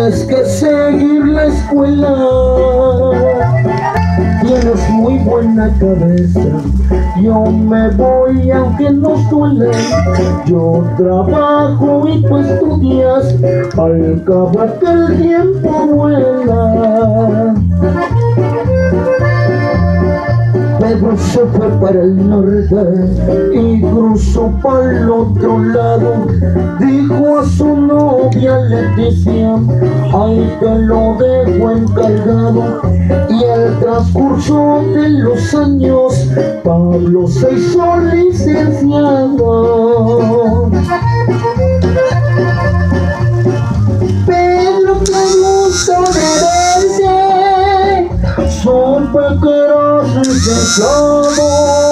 tienes que seguir la escuela. Tienes muy buena cabeza. Yo me voy aunque nos duele. Yo trabajo y tú estudias. Al cabo que el tiempo vuela. Pedro se fue para el norte y cruzó para el otro lado. Dijo a su novia Leticia, ay, que lo dejo encargado. Y al transcurso de los años, Pablo se hizo licenciado. Pedro preguntó de verte, supe que eras licenciado.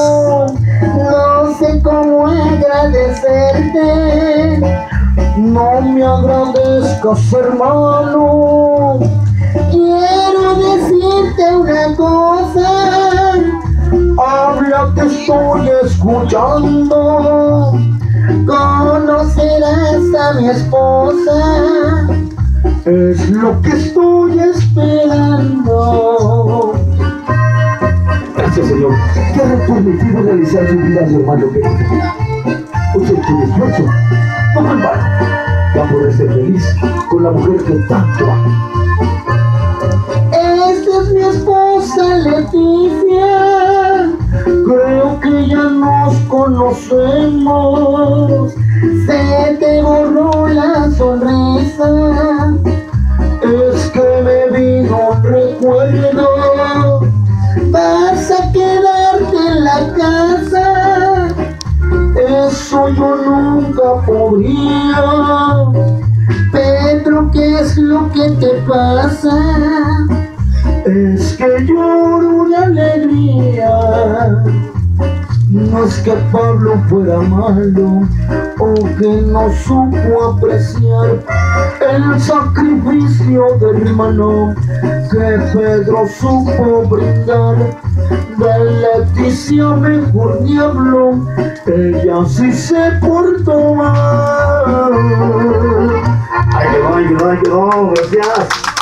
No sé cómo agradecerte, no me agradezcas, hermano. Quiero decirte una cosa, habla que estoy escuchando. Conocerás a mi esposa, es lo que estoy esperando. Gracias, Señor, que ha permitido realizar su vida a su hermano querido. Usted tiene esfuerzo, no en vano, va a poder ser feliz con la mujer que tanto ama. Esta es mi esposa Leticia, creo que ya nos conocemos. Se te borró la sonrisa, es que me vino un recuerdo. Vas a quedarte en la casa, eso yo nunca podría. Pedro, ¿qué es lo que te pasa? Es que lloro de alegría. No es que Pablo fuera malo o que no supo apreciar el sacrificio del hermano que Pedro supo brindar. De Leticia mejor ni habló, ella sí se portó mal. Ay, quedó, gracias.